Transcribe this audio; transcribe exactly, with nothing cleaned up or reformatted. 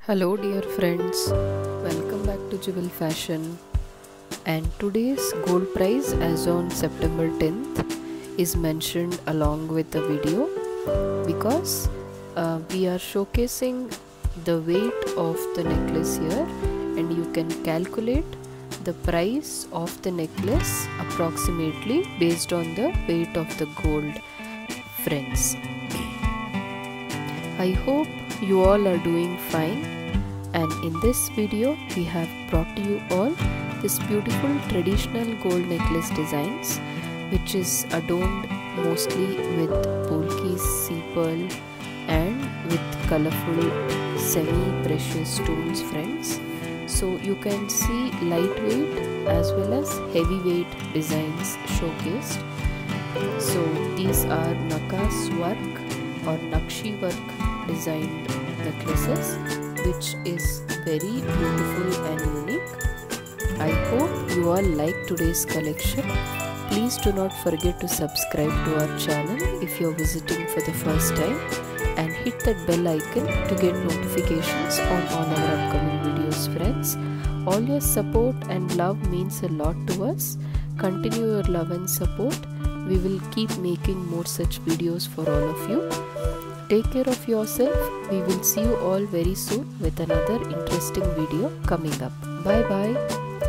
Hello dear friends, welcome back to Jewel Fashion, and today's gold price as on September tenth is mentioned along with the video because uh, we are showcasing the weight of the necklace here, and you can calculate the price of the necklace approximately based on the weight of the gold. Friends, I hope you all are doing fine, and in this video we have brought to you all this beautiful traditional gold necklace designs, which is adorned mostly with polki, sea pearl and with colorful semi-precious stones, friends. So you can see lightweight as well as heavyweight designs showcased. So these are nakas work or nakshi work designed necklaces, which is very beautiful and unique. I hope you all like today's collection. Please do not forget to subscribe to our channel if you are visiting for the first time, and hit that bell icon to get notifications on all our upcoming videos, friends. All your support and love means a lot to us. Continue your love and support. We will keep making more such videos for all of you. Take care of yourself. We will see you all very soon with another interesting video coming up. Bye bye.